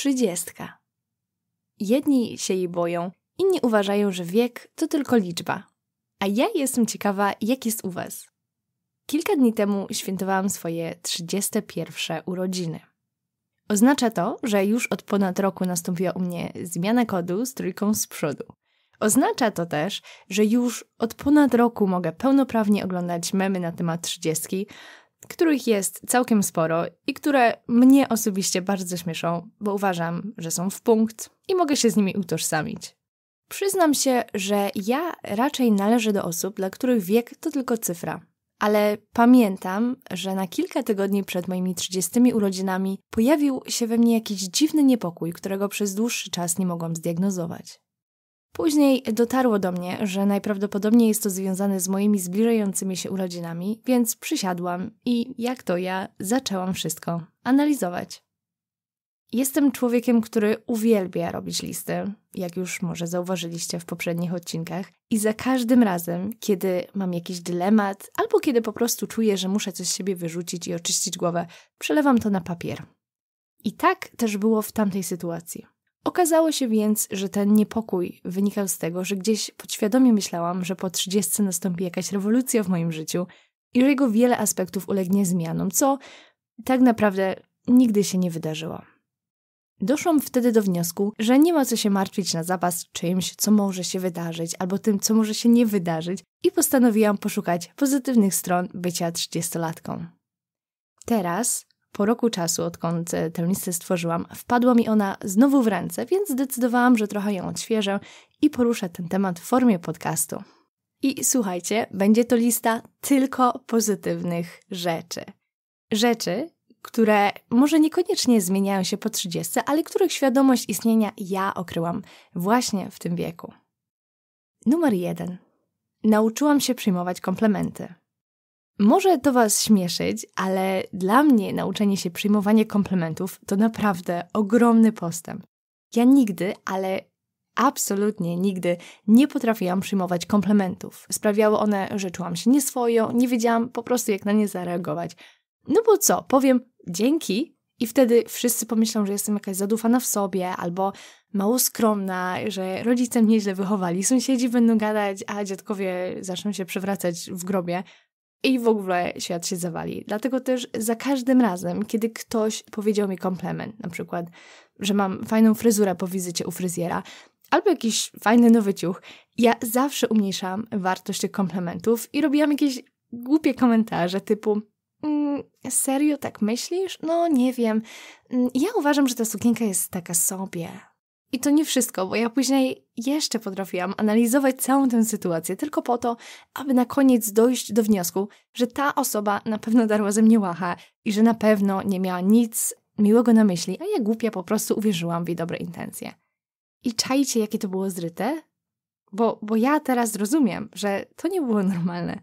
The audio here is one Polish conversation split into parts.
30. Jedni się jej boją, inni uważają, że wiek to tylko liczba. A ja jestem ciekawa, jak jest u was. Kilka dni temu świętowałam swoje 31. urodziny. Oznacza to, że już od ponad roku nastąpiła u mnie zmiana kodu z trójką z przodu. Oznacza to też, że już od ponad roku mogę pełnoprawnie oglądać memy na temat 30, których jest całkiem sporo i które mnie osobiście bardzo śmieszą, bo uważam, że są w punkt i mogę się z nimi utożsamić. Przyznam się, że ja raczej należę do osób, dla których wiek to tylko cyfra. Ale pamiętam, że na kilka tygodni przed moimi 30 urodzinami pojawił się we mnie jakiś dziwny niepokój, którego przez dłuższy czas nie mogłam zdiagnozować. Później dotarło do mnie, że najprawdopodobniej jest to związane z moimi zbliżającymi się urodzinami, więc przysiadłam i, jak to ja, zaczęłam wszystko analizować. Jestem człowiekiem, który uwielbia robić listy, jak już może zauważyliście w poprzednich odcinkach, i za każdym razem, kiedy mam jakiś dylemat albo kiedy po prostu czuję, że muszę coś z siebie wyrzucić i oczyścić głowę, przelewam to na papier. I tak też było w tamtej sytuacji. Okazało się więc, że ten niepokój wynikał z tego, że gdzieś podświadomie myślałam, że po 30 nastąpi jakaś rewolucja w moim życiu i że jego wiele aspektów ulegnie zmianom, co tak naprawdę nigdy się nie wydarzyło. Doszłam wtedy do wniosku, że nie ma co się martwić na zapas czymś, co może się wydarzyć, albo tym, co może się nie wydarzyć, i postanowiłam poszukać pozytywnych stron bycia 30-latką. Teraz, po roku czasu, odkąd tę listę stworzyłam, wpadła mi ona znowu w ręce, więc zdecydowałam, że trochę ją odświeżę i poruszę ten temat w formie podcastu. I słuchajcie, będzie to lista tylko pozytywnych rzeczy. Rzeczy, które może niekoniecznie zmieniają się po 30, ale których świadomość istnienia ja okryłam właśnie w tym wieku. Numer 1. Nauczyłam się przyjmować komplementy. Może to was śmieszyć, ale dla mnie nauczenie się przyjmowania komplementów to naprawdę ogromny postęp. Ja nigdy, ale absolutnie nigdy nie potrafiłam przyjmować komplementów. Sprawiały one, że czułam się nieswojo, nie wiedziałam po prostu jak na nie zareagować. No bo co, powiem dzięki i wtedy wszyscy pomyślą, że jestem jakaś zadufana w sobie albo mało skromna, że rodzice mnie źle wychowali, sąsiedzi będą gadać, a dziadkowie zaczną się przewracać w grobie i w ogóle świat się zawali. Dlatego też za każdym razem, kiedy ktoś powiedział mi komplement, na przykład, że mam fajną fryzurę po wizycie u fryzjera albo jakiś fajny nowy ciuch, ja zawsze umniejszałam wartość tych komplementów i robiłam jakieś głupie komentarze typu: serio, tak myślisz? No nie wiem. Ja uważam, że ta sukienka jest taka sobie. I to nie wszystko, bo ja później jeszcze potrafiłam analizować całą tę sytuację tylko po to, aby na koniec dojść do wniosku, że ta osoba na pewno darła ze mnie łacha i że na pewno nie miała nic miłego na myśli, a ja głupia po prostu uwierzyłam w jej dobre intencje. I czajcie, jakie to było zryte? Bo ja teraz rozumiem, że to nie było normalne.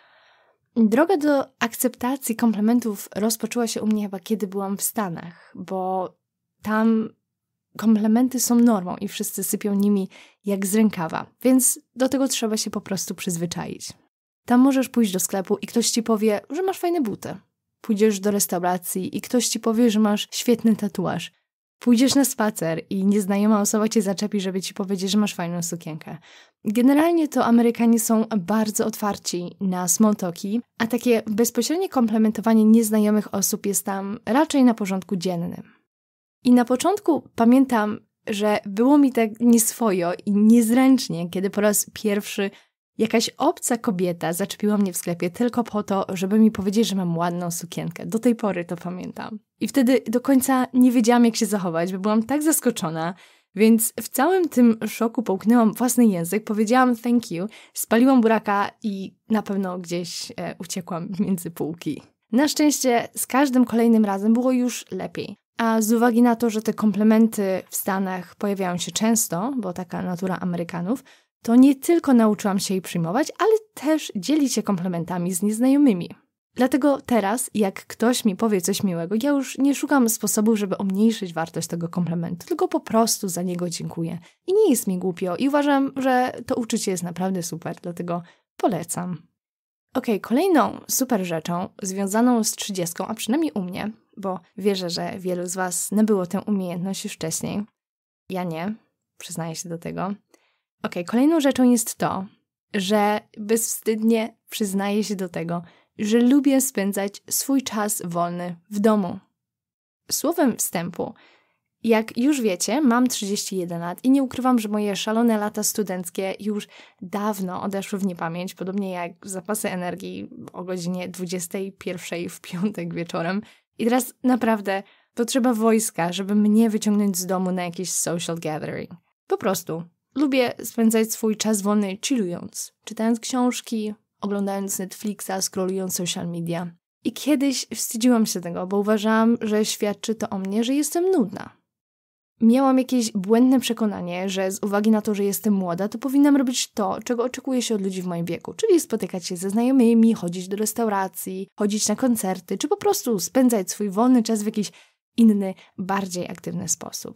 Droga do akceptacji komplementów rozpoczęła się u mnie chyba kiedy byłam w Stanach, bo tam komplementy są normą i wszyscy sypią nimi jak z rękawa, więc do tego trzeba się po prostu przyzwyczaić. Tam możesz pójść do sklepu i ktoś ci powie, że masz fajne buty. Pójdziesz do restauracji i ktoś ci powie, że masz świetny tatuaż. Pójdziesz na spacer i nieznajoma osoba cię zaczepi, żeby ci powiedzieć, że masz fajną sukienkę. Generalnie to Amerykanie są bardzo otwarci na small talki, a takie bezpośrednie komplementowanie nieznajomych osób jest tam raczej na porządku dziennym. I na początku pamiętam, że było mi tak nieswojo i niezręcznie, kiedy po raz pierwszy jakaś obca kobieta zaczepiła mnie w sklepie tylko po to, żeby mi powiedzieć, że mam ładną sukienkę. Do tej pory to pamiętam. I wtedy do końca nie wiedziałam, jak się zachować, bo byłam tak zaskoczona, więc w całym tym szoku połknęłam własny język, powiedziałam thank you, spaliłam buraka i na pewno gdzieś uciekłam między półki. Na szczęście z każdym kolejnym razem było już lepiej. A z uwagi na to, że te komplementy w Stanach pojawiają się często, bo taka natura Amerykanów, to nie tylko nauczyłam się jej przyjmować, ale też dzielić się komplementami z nieznajomymi. Dlatego teraz, jak ktoś mi powie coś miłego, ja już nie szukam sposobu, żeby umniejszyć wartość tego komplementu, tylko po prostu za niego dziękuję. I nie jest mi głupio i uważam, że to uczucie jest naprawdę super, dlatego polecam. Kolejną super rzeczą związaną z 30, a przynajmniej u mnie, bo wierzę, że wielu z Was nabyło tę umiejętność już wcześniej. Ja nie, przyznaję się do tego. Kolejną rzeczą jest to, że bezwstydnie przyznaję się do tego, że lubię spędzać swój czas wolny w domu. Słowem wstępu, jak już wiecie, mam 31 lat i nie ukrywam, że moje szalone lata studenckie już dawno odeszły w niepamięć, podobnie jak zapasy energii o godzinie 21 w piątek wieczorem. I teraz naprawdę potrzeba wojska, żeby mnie wyciągnąć z domu na jakiś social gathering. Po prostu lubię spędzać swój czas wolny chillując, czytając książki, oglądając Netflixa, scrollując social media. I kiedyś wstydziłam się tego, bo uważałam, że świadczy to o mnie, że jestem nudna. Miałam jakieś błędne przekonanie, że z uwagi na to, że jestem młoda, to powinnam robić to, czego oczekuje się od ludzi w moim wieku, czyli spotykać się ze znajomymi, chodzić do restauracji, chodzić na koncerty, czy po prostu spędzać swój wolny czas w jakiś inny, bardziej aktywny sposób.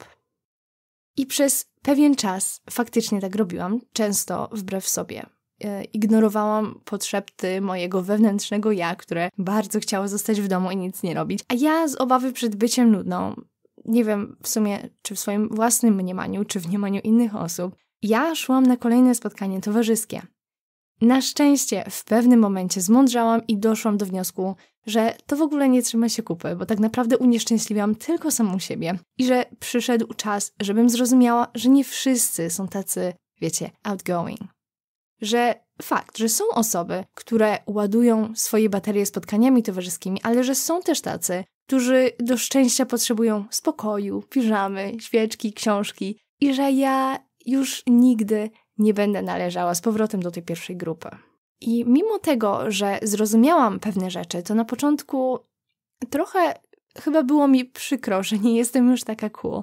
I przez pewien czas faktycznie tak robiłam, często wbrew sobie. Ignorowałam podszepty mojego wewnętrznego ja, które bardzo chciało zostać w domu i nic nie robić, a ja z obawy przed byciem nudną, nie wiem w sumie, czy w swoim własnym mniemaniu, czy w mniemaniu innych osób, ja szłam na kolejne spotkanie towarzyskie. Na szczęście w pewnym momencie zmądrzałam i doszłam do wniosku, że to w ogóle nie trzyma się kupy, bo tak naprawdę unieszczęśliwiam tylko samą siebie i że przyszedł czas, żebym zrozumiała, że nie wszyscy są tacy, wiecie, outgoing. Że fakt, że są osoby, które ładują swoje baterie spotkaniami towarzyskimi, ale że są też tacy, którzy do szczęścia potrzebują spokoju, piżamy, świeczki, książki i że ja już nigdy nie będę należała z powrotem do tej pierwszej grupy. I mimo tego, że zrozumiałam pewne rzeczy, to na początku trochę chyba było mi przykro, że nie jestem już taka cool.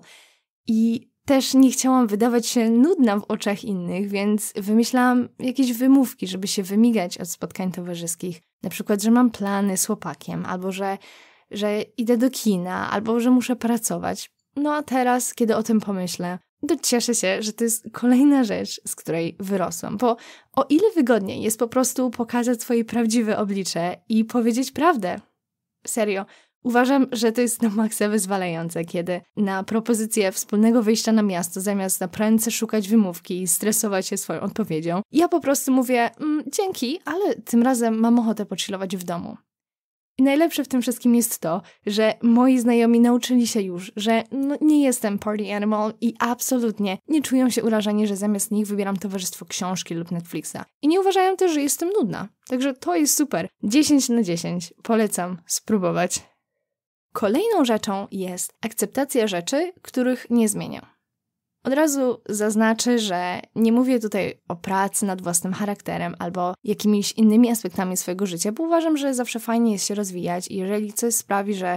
I też nie chciałam wydawać się nudna w oczach innych, więc wymyślałam jakieś wymówki, żeby się wymigać od spotkań towarzyskich. Na przykład, że mam plany z chłopakiem, albo że idę do kina, albo że muszę pracować. No a teraz, kiedy o tym pomyślę, to cieszę się, że to jest kolejna rzecz, z której wyrosłam. Bo o ile wygodniej jest po prostu pokazać swoje prawdziwe oblicze i powiedzieć prawdę. Serio. Uważam, że to jest na maksa wyzwalające, kiedy na propozycję wspólnego wyjścia na miasto, zamiast na prędce szukać wymówki i stresować się swoją odpowiedzią, ja po prostu mówię, dzięki, ale tym razem mam ochotę pochillować w domu. I najlepsze w tym wszystkim jest to, że moi znajomi nauczyli się już, że nie jestem party animal i absolutnie nie czują się urażeni, że zamiast nich wybieram towarzystwo książki lub Netflixa. I nie uważają też, że jestem nudna. Także to jest super. 10 na 10. Polecam spróbować. Kolejną rzeczą jest akceptacja rzeczy, których nie zmienię. Od razu zaznaczę, że nie mówię tutaj o pracy nad własnym charakterem albo jakimiś innymi aspektami swojego życia, bo uważam, że zawsze fajnie jest się rozwijać i jeżeli coś sprawi, że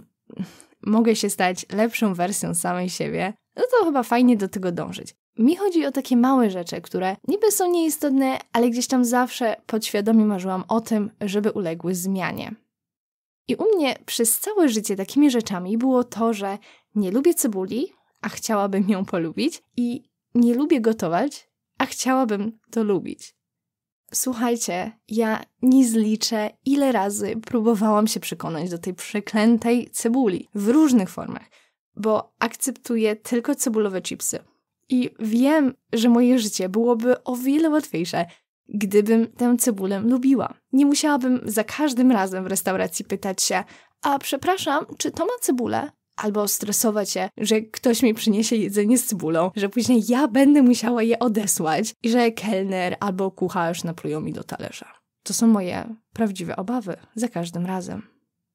mogę się stać lepszą wersją samej siebie, no to chyba fajnie do tego dążyć. Mi chodzi o takie małe rzeczy, które niby są nieistotne, ale gdzieś tam zawsze podświadomie marzyłam o tym, żeby uległy zmianie. I u mnie przez całe życie takimi rzeczami było to, że nie lubię cebuli, a chciałabym ją polubić i nie lubię gotować, a chciałabym to lubić. Słuchajcie, ja nie zliczę, ile razy próbowałam się przekonać do tej przeklętej cebuli w różnych formach, bo akceptuję tylko cebulowe chipsy. I wiem, że moje życie byłoby o wiele łatwiejsze, gdybym tę cebulę lubiła. Nie musiałabym za każdym razem w restauracji pytać się, a przepraszam, czy to ma cebulę? Albo stresować się, że ktoś mi przyniesie jedzenie z cebulą, że później ja będę musiała je odesłać i że kelner albo kucharz naplują mi do talerza. To są moje prawdziwe obawy za każdym razem.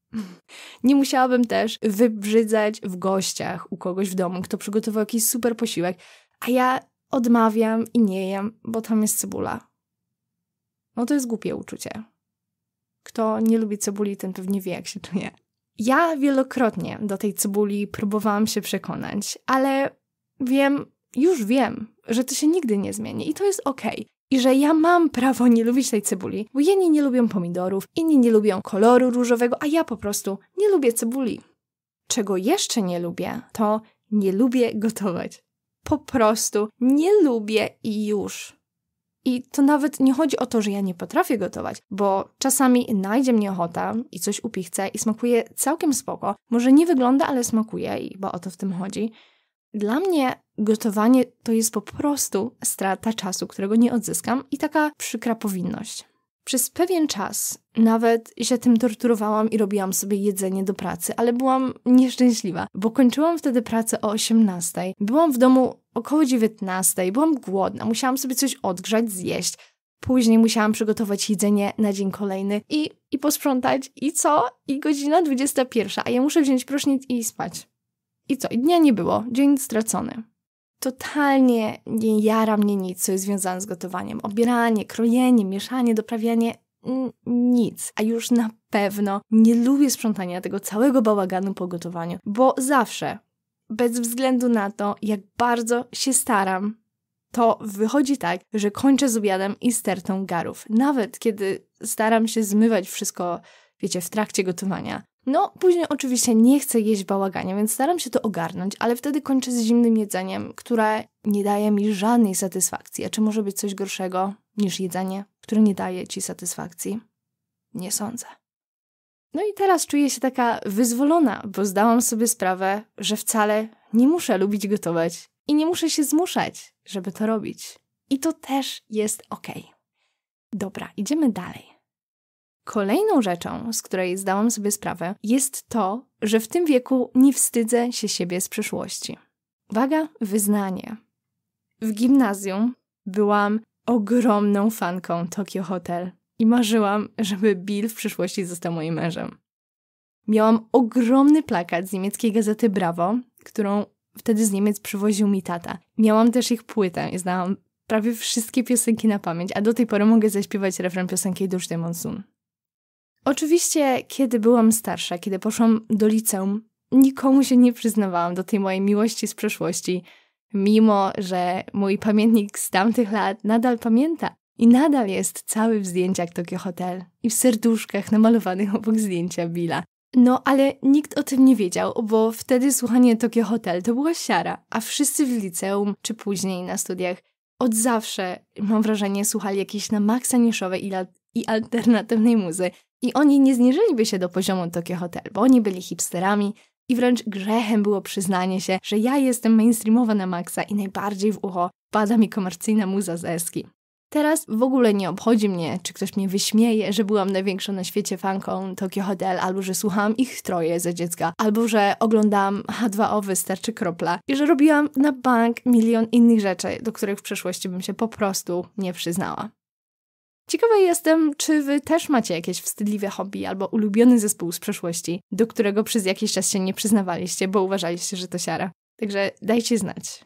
Nie musiałabym też wybrzydzać w gościach u kogoś w domu, kto przygotował jakiś super posiłek, a ja odmawiam i nie jem, bo tam jest cebula. No to jest głupie uczucie. Kto nie lubi cebuli, ten pewnie wie, jak się czuje. Ja wielokrotnie do tej cebuli próbowałam się przekonać, ale już wiem, że to się nigdy nie zmieni i to jest okej. I że ja mam prawo nie lubić tej cebuli, bo jedni nie lubią pomidorów, inni nie lubią koloru różowego, a ja po prostu nie lubię cebuli. Czego jeszcze nie lubię, to nie lubię gotować. Po prostu nie lubię i już. I to nawet nie chodzi o to, że ja nie potrafię gotować, bo czasami najdzie mnie ochota i coś upichcę i smakuje całkiem spoko. Może nie wygląda, ale smakuje i chyba o to w tym chodzi. Dla mnie gotowanie to jest po prostu strata czasu, którego nie odzyskam i taka przykra powinność. Przez pewien czas nawet się tym torturowałam i robiłam sobie jedzenie do pracy, ale byłam nieszczęśliwa, bo kończyłam wtedy pracę o 18:00, byłam w domu około 19:00, byłam głodna, musiałam sobie coś odgrzać, zjeść. Później musiałam przygotować jedzenie na dzień kolejny i posprzątać i co? I godzina 21:00, a ja muszę wziąć prysznic i spać. I co? I dnia nie było, dzień stracony. Totalnie nie jara mnie nic, co jest związane z gotowaniem. Obieranie, krojenie, mieszanie, doprawianie, nic. A już na pewno nie lubię sprzątania tego całego bałaganu po gotowaniu, bo zawsze, bez względu na to, jak bardzo się staram, to wychodzi tak, że kończę z obiadem i stertą garów. Nawet kiedy staram się zmywać wszystko, wiecie, w trakcie gotowania. No, później oczywiście nie chcę jeść bałagania, więc staram się to ogarnąć, ale wtedy kończę z zimnym jedzeniem, które nie daje mi żadnej satysfakcji. A czy może być coś gorszego niż jedzenie, które nie daje ci satysfakcji? Nie sądzę. No i teraz czuję się taka wyzwolona, bo zdałam sobie sprawę, że wcale nie muszę lubić gotować i nie muszę się zmuszać, żeby to robić. I to też jest okej. Dobra, idziemy dalej. Kolejną rzeczą, z której zdałam sobie sprawę, jest to, że w tym wieku nie wstydzę się siebie z przeszłości. Uwaga, wyznanie. W gimnazjum byłam ogromną fanką Tokio Hotel i marzyłam, żeby Bill w przyszłości został moim mężem. Miałam ogromny plakat z niemieckiej gazety Bravo, którą wtedy z Niemiec przywoził mi tata. Miałam też ich płytę i znałam prawie wszystkie piosenki na pamięć, a do tej pory mogę zaśpiewać refren piosenki Dusz de Monsun. Oczywiście, kiedy byłam starsza, kiedy poszłam do liceum, nikomu się nie przyznawałam do tej mojej miłości z przeszłości, mimo że mój pamiętnik z tamtych lat nadal pamięta i nadal jest cały w zdjęciach Tokio Hotel i w serduszkach namalowanych obok zdjęcia Billa. No, ale nikt o tym nie wiedział, bo wtedy słuchanie Tokio Hotel to była siara, a wszyscy w liceum, czy później na studiach, od zawsze, mam wrażenie, słuchali jakiejś na maksa niszowej i alternatywnej muzy. I oni nie zniżyliby się do poziomu Tokio Hotel, bo oni byli hipsterami i wręcz grzechem było przyznanie się, że ja jestem mainstreamowa na maksa i najbardziej w ucho pada mi komercyjna muza z Eski. Teraz w ogóle nie obchodzi mnie, czy ktoś mnie wyśmieje, że byłam największą na świecie fanką Tokio Hotel, albo że słuchałam ich troje za dziecka, albo że oglądałam H2O Wystarczy Kropla i że robiłam na bank milion innych rzeczy, do których w przeszłości bym się po prostu nie przyznała. Ciekawa jestem, czy wy też macie jakieś wstydliwe hobby albo ulubiony zespół z przeszłości, do którego przez jakiś czas się nie przyznawaliście, bo uważaliście, że to siara. Także dajcie znać.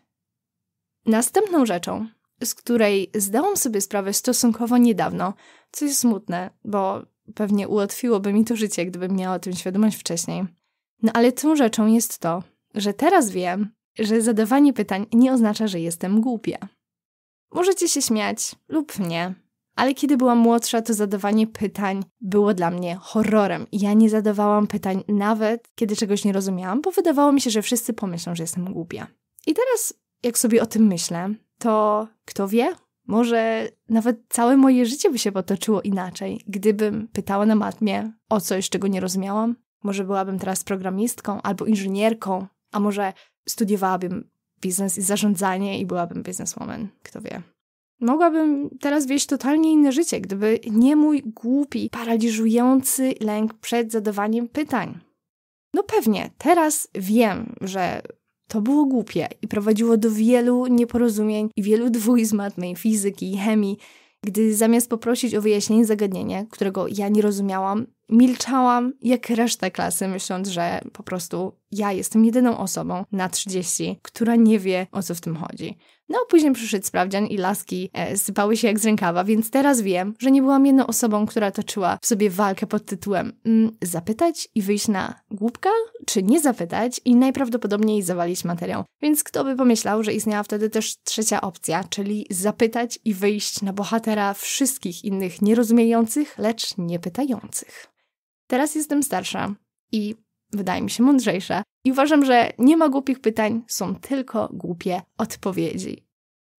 Następną rzeczą, z której zdałam sobie sprawę stosunkowo niedawno, co jest smutne, bo pewnie ułatwiłoby mi to życie, gdybym miała o tym świadomość wcześniej. No ale tą rzeczą jest to, że teraz wiem, że zadawanie pytań nie oznacza, że jestem głupia. Możecie się śmiać lub nie, ale kiedy byłam młodsza, to zadawanie pytań było dla mnie horrorem. Ja nie zadawałam pytań nawet, kiedy czegoś nie rozumiałam, bo wydawało mi się, że wszyscy pomyślą, że jestem głupia. I teraz, jak sobie o tym myślę, to kto wie, może nawet całe moje życie by się potoczyło inaczej, gdybym pytała na matmie o coś, czego nie rozumiałam. Może byłabym teraz programistką albo inżynierką, a może studiowałabym biznes i zarządzanie i byłabym bizneswoman, kto wie. Mogłabym teraz wieść totalnie inne życie, gdyby nie mój głupi, paraliżujący lęk przed zadawaniem pytań. No pewnie, teraz wiem, że to było głupie i prowadziło do wielu nieporozumień i wielu dwój z matmy, fizyki i chemii, gdy zamiast poprosić o wyjaśnienie zagadnienia, którego ja nie rozumiałam, milczałam jak reszta klasy, myśląc, że po prostu ja jestem jedyną osobą na 30, która nie wie, o co w tym chodzi. No, później przyszedł sprawdzian i laski sypały się jak z rękawa, więc teraz wiem, że nie byłam jedną osobą, która toczyła w sobie walkę pod tytułem zapytać i wyjść na głupka, czy nie zapytać i najprawdopodobniej zawalić materiał. Więc kto by pomyślał, że istniała wtedy też trzecia opcja, czyli zapytać i wyjść na bohatera wszystkich innych nierozumiejących, lecz nie pytających. Teraz jestem starsza i wydaje mi się mądrzejsza i uważam, że nie ma głupich pytań, są tylko głupie odpowiedzi.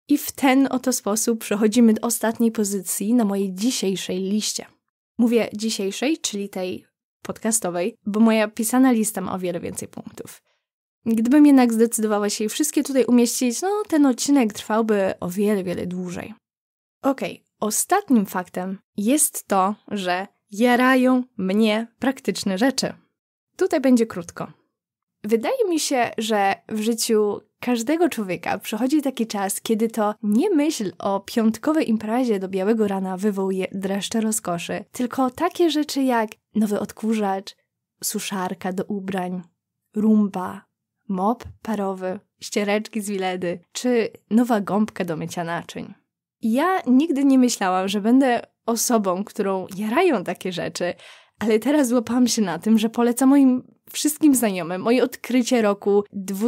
I w ten oto sposób przechodzimy do ostatniej pozycji na mojej dzisiejszej liście. Mówię dzisiejszej, czyli tej podcastowej, bo moja pisana lista ma o wiele więcej punktów. Gdybym jednak zdecydowała się je wszystkie tutaj umieścić, ten odcinek trwałby o wiele, wiele dłużej. Ostatnim faktem jest to, że jarają mnie praktyczne rzeczy. Tutaj będzie krótko. Wydaje mi się, że w życiu każdego człowieka przychodzi taki czas, kiedy to nie myśl o piątkowej imprezie do białego rana wywołuje dreszcze rozkoszy, tylko takie rzeczy jak nowy odkurzacz, suszarka do ubrań, rumba, mop parowy, ściereczki z Wiledy czy nowa gąbka do mycia naczyń. Ja nigdy nie myślałam, że będę osobą, którą jarają takie rzeczy, ale teraz złapałam się na tym, że polecam moim wszystkim znajomym moje odkrycie roku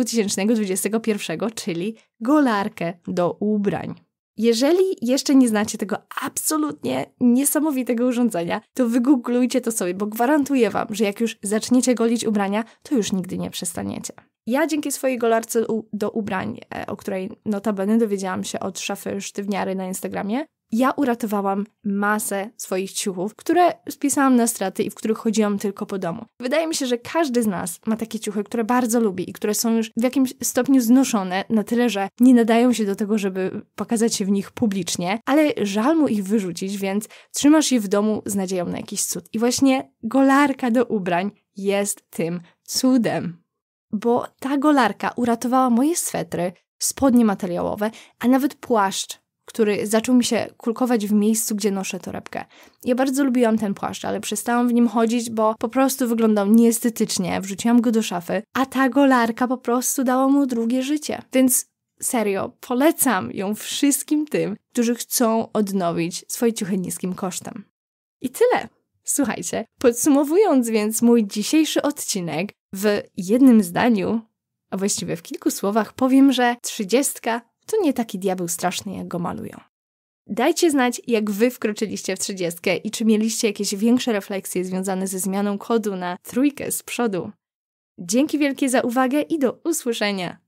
2021, czyli golarkę do ubrań. Jeżeli jeszcze nie znacie tego absolutnie niesamowitego urządzenia, to wygooglujcie to sobie, bo gwarantuję wam, że jak już zaczniecie golić ubrania, to już nigdy nie przestaniecie. Ja dzięki swojej golarce do ubrań, o której notabene dowiedziałam się od szafy sztywniary na Instagramie, ja uratowałam masę swoich ciuchów, które spisałam na straty i w których chodziłam tylko po domu. Wydaje mi się, że każdy z nas ma takie ciuchy, które bardzo lubi i które są już w jakimś stopniu znoszone na tyle, że nie nadają się do tego, żeby pokazać się w nich publicznie, ale żal mu ich wyrzucić, więc trzymasz je w domu z nadzieją na jakiś cud. I właśnie golarka do ubrań jest tym cudem. Bo ta golarka uratowała moje swetry, spodnie materiałowe, a nawet płaszcz, który zaczął mi się kulkować w miejscu, gdzie noszę torebkę. Ja bardzo lubiłam ten płaszcz, ale przestałam w nim chodzić, bo po prostu wyglądał nieestetycznie, wrzuciłam go do szafy, a ta golarka po prostu dała mu drugie życie. Więc serio, polecam ją wszystkim tym, którzy chcą odnowić swoje ciuchy niskim kosztem. I tyle. Słuchajcie, podsumowując więc mój dzisiejszy odcinek, w jednym zdaniu, a właściwie w kilku słowach powiem, że 30 to nie taki diabeł straszny, jak go malują. Dajcie znać, jak wy wkroczyliście w 30 i czy mieliście jakieś większe refleksje związane ze zmianą kodu na 3 z przodu. Dzięki wielkie za uwagę i do usłyszenia!